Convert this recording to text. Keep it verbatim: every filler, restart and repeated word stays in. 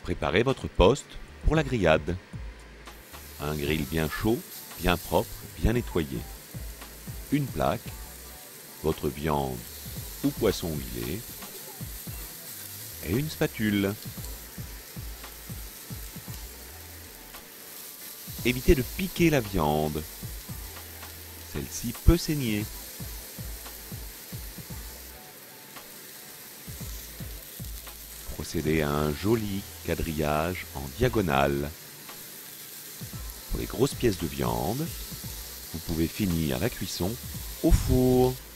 Préparez votre poste pour la grillade. Un grill bien chaud, bien propre, bien nettoyé. Une plaque, votre viande ou poisson huilé et une spatule. Évitez de piquer la viande. Celle-ci peut saigner. Procédez à un joli quadrillage en diagonale. Pour les grosses pièces de viande, vous pouvez finir la cuisson au four.